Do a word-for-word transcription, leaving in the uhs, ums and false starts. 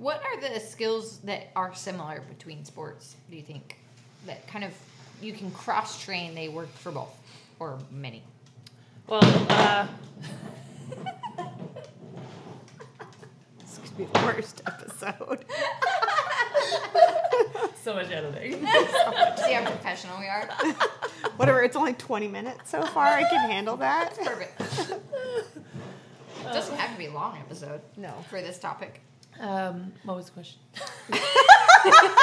What are the skills that are similar between sports, do you think? That kind of, you can cross-train, they work for both, or many? Well, uh... this could be the worst episode. So much editing. So much. See how professional we are? Whatever, it's only twenty minutes so far. I can handle that. That's perfect. It doesn't have to be a long episode. No. For this topic. Um, what was the question?